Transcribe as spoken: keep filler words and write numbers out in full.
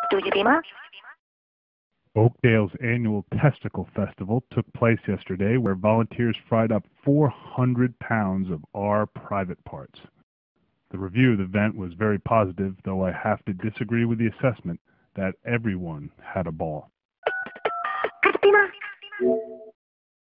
Oakdale's annual Testicle Festival took place yesterday, where volunteers fried up four hundred pounds of our private parts. The review of the event was very positive, though I have to disagree with the assessment that everyone had a ball.